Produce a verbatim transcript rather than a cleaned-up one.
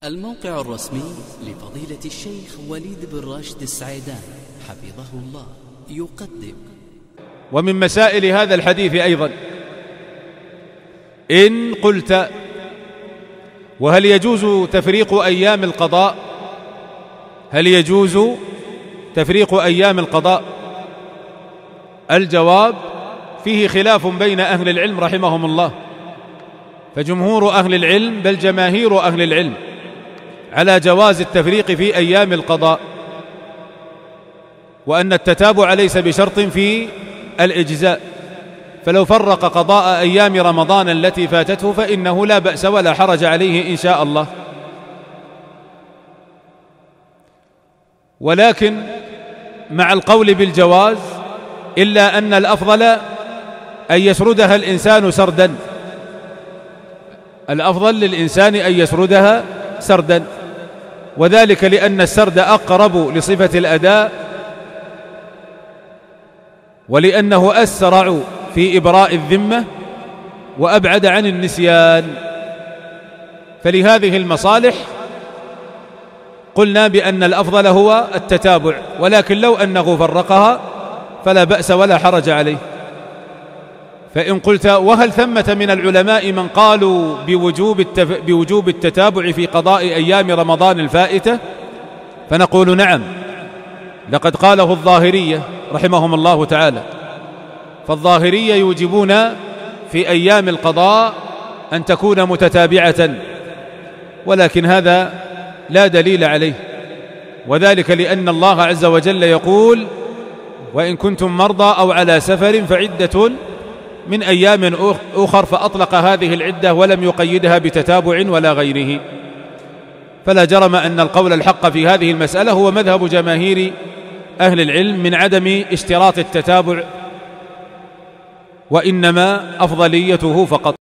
الموقع الرسمي لفضيلة الشيخ وليد بن راشد السعيدان حفظه الله يقدم. ومن مسائل هذا الحديث أيضا إن قلت وهل يجوز تفريق أيام القضاء هل يجوز تفريق أيام القضاء؟ الجواب فيه خلاف بين أهل العلم رحمهم الله، فجمهور أهل العلم بل جماهير أهل العلم على جواز التفريق في أيام القضاء، وأن التتابع ليس بشرط في الإجزاء، فلو فرق قضاء أيام رمضان التي فاتته فإنه لا بأس ولا حرج عليه إن شاء الله. ولكن مع القول بالجواز إلا أن الأفضل أن يسردها الإنسان سردا، الأفضل للإنسان أن يسردها سردا، وذلك لأن السرد أقرب لصفة الأداء، ولأنه أسرع في إبراء الذمة وأبعد عن النسيان. فلهذه المصالح قلنا بأن الأفضل هو التتابع، ولكن لو أنه فرقها فلا بأس ولا حرج عليه. فإن قلت وهل ثمة من العلماء من قالوا بوجوب, التف... بوجوب التتابع في قضاء أيام رمضان الفائتة؟ فنقول نعم، لقد قاله الظاهرية رحمهم الله تعالى، فالظاهرية يوجبون في أيام القضاء أن تكون متتابعة، ولكن هذا لا دليل عليه، وذلك لأن الله عز وجل يقول وإن كنتم مرضى أو على سفر فعدة من أيام أخر، فأطلق هذه العدة ولم يقيدها بتتابع ولا غيره. فلا جرم أن القول الحق في هذه المسألة هو مذهب جماهير أهل العلم من عدم اشتراط التتابع، وإنما أفضليته فقط.